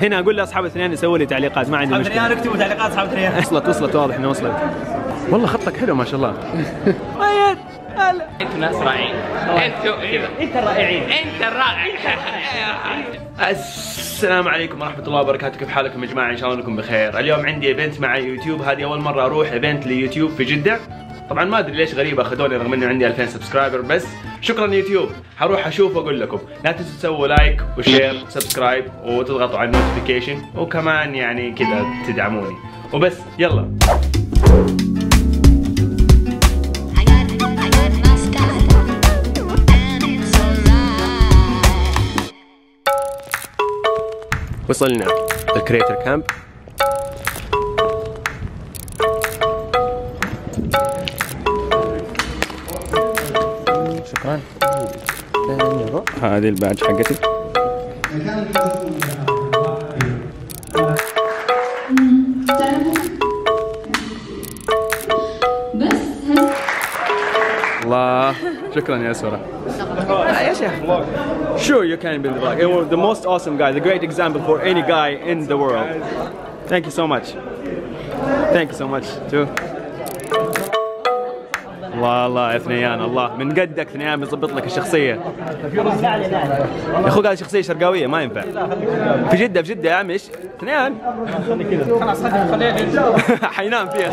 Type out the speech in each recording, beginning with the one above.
هنا اقول لاصحاب الاثنين يسووا لي تعليقات، ما عندي مشكله. اصحاب الاثنين اكتبوا تعليقات اصحاب الاثنين. وصلت واضح انه وصلت. والله خطك حلو ما شاء الله. ميت هلا. انتوا ناس رائعين. انت رائعين. انت رائع. السلام عليكم ورحمة الله وبركاته، كيف حالكم يا جماعة؟ إن شاء الله انكم بخير. اليوم عندي ايفنت مع يوتيوب، هذه أول مرة أروح ايفنت ليوتيوب في جدة. طبعا ما أدري ليش غريبة أخذوني رغم إنه عندي 2000 سبسكرايبر، بس شكرا يوتيوب. حروح أشوف وأقول لكم. لا تنسوا تسووا لايك وشير وسبسكرايب وتضغطوا على النوتيفيكيشن، وكمان يعني كذا تدعموني وبس. يلا وصلنا الكريتر كامب. شكرا. هذه البادج حقتي. الله، شكرا يا سورة. يا شيخ. Sure, you can build a vlog. You're the most awesome guy, the great example for any guy in the world. Thank you so much. Thank you so much too. الله يا ثنيان، الله من قدك ثنيان بيظبط لك الشخصية. يا اخوك هذه شخصية شرقاوية ما ينفع. في جدة يا عمي. ثنيان خلاص حينام فيها.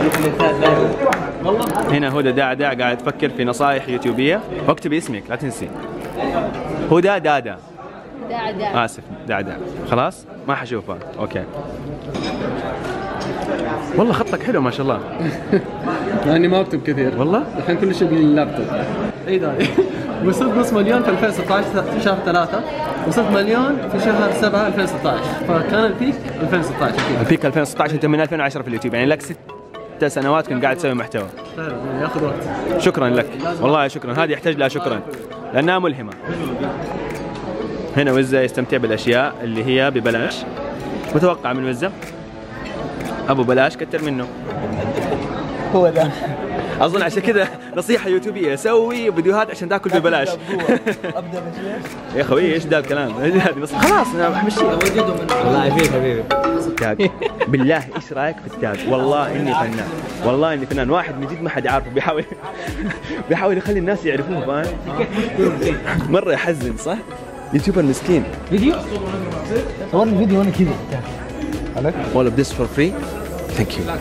هنا هدى داع قاعد تفكر في نصائح يوتيوبية. واكتبي اسمك لا تنسي. هدى دادا. آسف دادا. خلاص ما حشوفها. اوكي. والله خطك حلو ما شاء الله. يعني ما اكتب كثير والله. الحين كل شيء باللابتوب. اي ده وصلت نص مليون في 2016 في شهر 3، وصلت مليون في شهر 7 2016، فكان البيك 2016. البيك 2016. انت من 2010 في اليوتيوب، يعني لك 6 سنوات كنت قاعد تسوي محتوى. فعلا ياخذ وقت. شكرا لك والله، شكرا. هذه يحتاج لها شكرا لانها ملهمة. هنا وزة يستمتع بالاشياء اللي هي ببلاش. متوقع من وزة ابو بلاش كتر منه. هو ده اظن عشان كذا نصيحة يوتيوبية، سوي فيديوهات عشان تاكل ببلاش. ابدا بشيء يا خوي ايش ذا الكلام؟ خلاص انا بمشيها. والله يفيد حبيبي. التاج بالله ايش رايك في التاج؟ والله اني فنان، والله اني فنان. واحد من جد ما حد عارفه بيحاول يخلي الناس يعرفوه، فاهم؟ مرة يحزن صح؟ يوتيوبر مسكين. فيديو صورني فيديو وانا كذا. All of this for free? Thank you.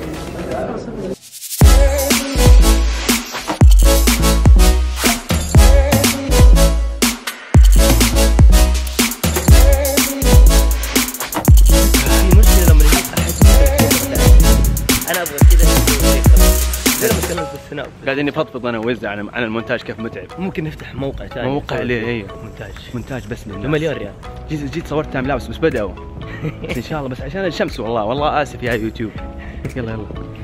قاعدين نفضفض انا ووزة عن المونتاج كيف متعب. ممكن نفتح موقع ثاني. موقع ليه؟ ايوه مونتاج بس بمليون ريال. جيت صورت تايم لابس بس بدأوا. ان شاء الله بس عشان الشمس. والله اسف يا يوتيوب. يلا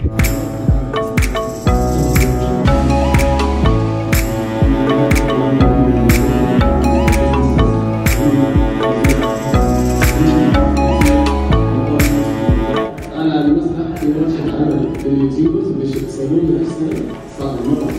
انا المسرح في ورشه عمل اليوتيوبرز باش يتصورون نفسنا صار مره.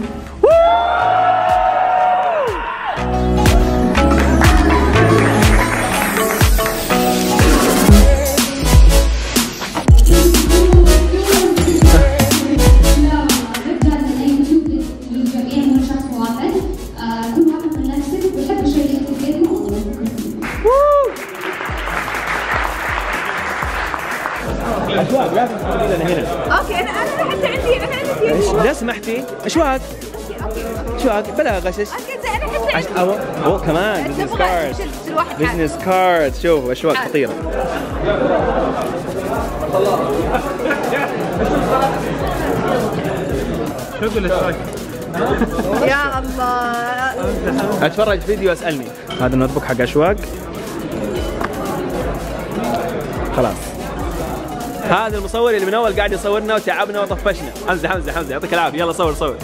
اشواق لا تدخلي لنا هنا. اوكي انا حتى عندي لا سمحتي اشواق بلا غشش. اوكي انا حتى عندي كمان بزنس كارد. شوف اشواق خطيره. شو تقول الاشواق؟ يا الله. اتفرج فيديو اسالني. هذا النوت بوك حق اشواق. خلاص هذا المصور اللي من اول قاعد يصورنا وتعبنا وطفشنا. حمزه يعطيك العافيه. يلا صور.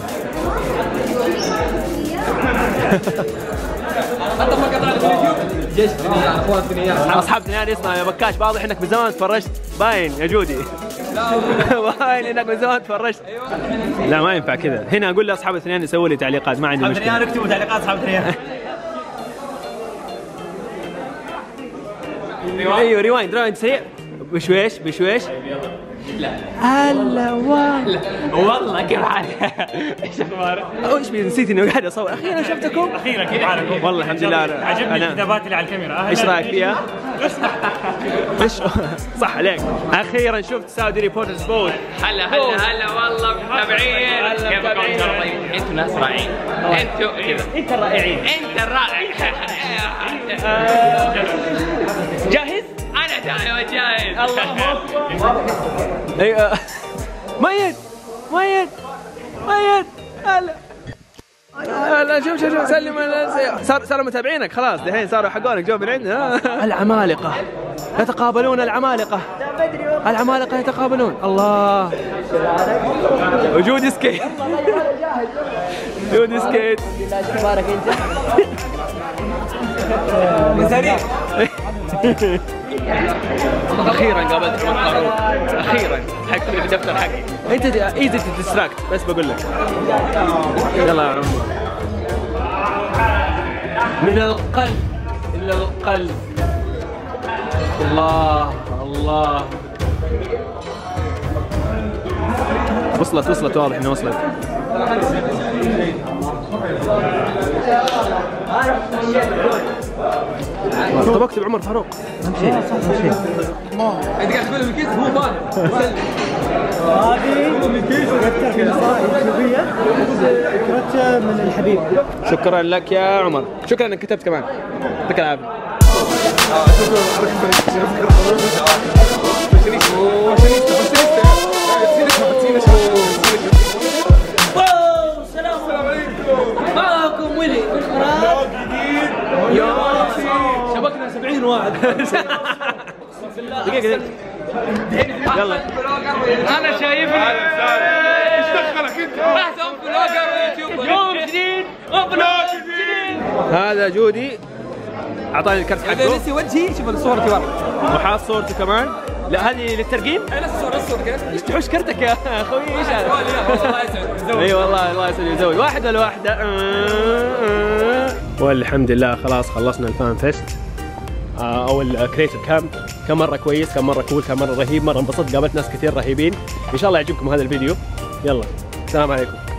جيش اخوان ثنيان اصحاب ثنيان. اسمع يا بكاش، واضح انك من زمان تفرجت. باين يا جودي. باين انك من زمان تفرجت. لا ما ينفع كذا. هنا اقول لاصحاب الثنيان يسووا لي تعليقات، ما عندي مشكله. اصحاب اكتبوا تعليقات اصحاب ثنيان. ايوه ريوايند سريع بشويش بشويش. هلا والله كيف حالك؟ ايش اخبارك؟ ايش بي نسيت اني قاعد اصور. اخيرا شفتكم. اخيرا كيف حالكم؟ والله الحمد لله. عجبني الكتابات اللي على الكاميرا. ايش رايك فيها؟ ايش صح عليك. اخيرا شفت سعودي ريبورتر سبورت. هلا والله متابعين. كيفكم؟ طيب انتوا ناس رائعين. انتوا كذا. انت الرائعين. انت الرائع. جاهز؟ انا جاهز. الله اكبر. ايوه ميت هلا هلا شوف سلم. صاروا متابعينك خلاص دحين صاروا حقونك جو من عندنا. العمالقة يتقابلون. العمالقة يتقابلون. الله وجود سكيت. جود سكيت. تبارك انت. اخيرا قابلت عمر فاروق. اخيرا حكتب لي في الدفتر حقي. انت ايزي تديستراكت بس بقول لك. يلا يا عمر. من القلب الى القلب. الله وصلت واضح انها وصلت. طب اكتب عمر فاروق. انت قاعد تقول الكيس مو بان. هذه يوتيوبية فكرتها من الحبيب. شكرا لك يا عمر. شكرا انك كتبت كمان. يعطيك العافيه. السلام عليكم. معكم ولي شبكنا 70 واحد. دقيقة يلا. انا شايفني. ايش دخلك انت؟ احسن فلوجر يوتيوب. يوم جديد. هذا جودي اعطاني الكرت حقه. اذا نسي وجهي شوف الصورة كبار. وحاط صورته كمان. لا هذه للترقيم. نفس الصورة كيف؟ ايش تحوش كرتك يا اخوي؟ ايش هذا؟ الله يسعدك. اي والله الله يسعدك يزود. واحد ولا واحدة. والحمد لله خلاص خلصنا الفان فيست او الكريتيف كامب. كان مرة كويس، كان مرة كول، كان مرة رهيب، مرة انبسطت، قابلت ناس كثير رهيبين. ان شاء الله يعجبكم هذا الفيديو. يلا السلام عليكم.